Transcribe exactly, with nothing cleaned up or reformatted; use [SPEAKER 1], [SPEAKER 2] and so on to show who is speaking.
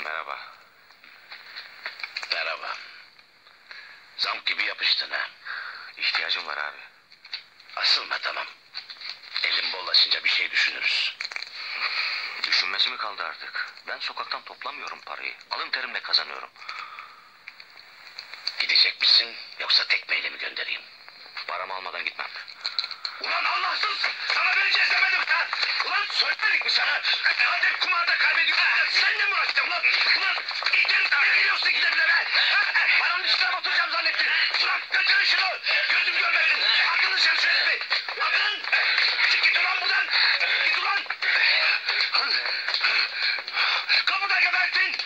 [SPEAKER 1] merhaba.
[SPEAKER 2] Merhaba. Zamk gibi yapıştın ha.
[SPEAKER 1] İhtiyacım var abi.
[SPEAKER 2] Asılma tamam. Elim bollaşınca bir şey düşünürüz.
[SPEAKER 1] Düşünmesi mi kaldı artık? Ben sokaktan toplamıyorum parayı. Alın terimle kazanıyorum.
[SPEAKER 2] Gidecek misin yoksa tekmeyle mi göndereyim?
[SPEAKER 1] Paramı almadan gitmem.
[SPEAKER 2] Ulan Allahsız! Sana vereceğiz demedim ha! Ulan söylemedik mi sana? Hadi kumarda kaybediyorsun. Seninle mi uğraşacağım lan? Ulan iyice ne geliyorsun ki de bile be? Paranın üstüne oturacağım zannettin. Ulan götürün şunu! Gözüm görmesin! Atın dışarı şu herifi! Atın! Çık git ulan buradan! Git ulan! Kapıda gebertin!